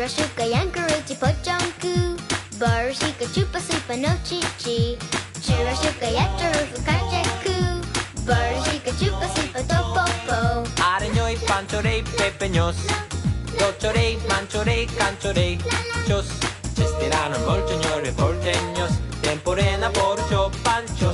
suka yang keruci pocongku, baru suka chupa supa no cici. Shira suka ya terufu kaceku, baru suka chupa supa topopo. Areñoy, panchorey, pepeños, dochorey, manchorey, canchorey, chos, chestirano, molteñores, porteños, temporena, porcho, panchos.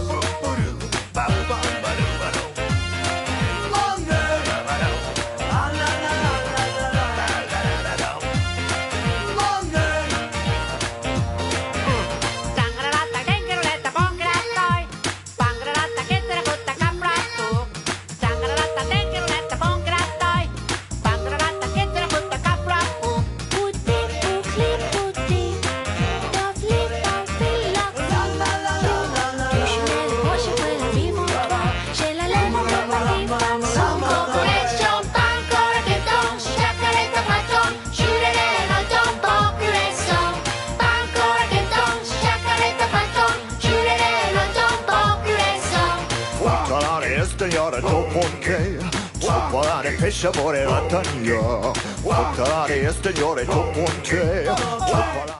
Göra toponke, chocolate, pesce, amore, la taglia. Chocolate, gör det toponke.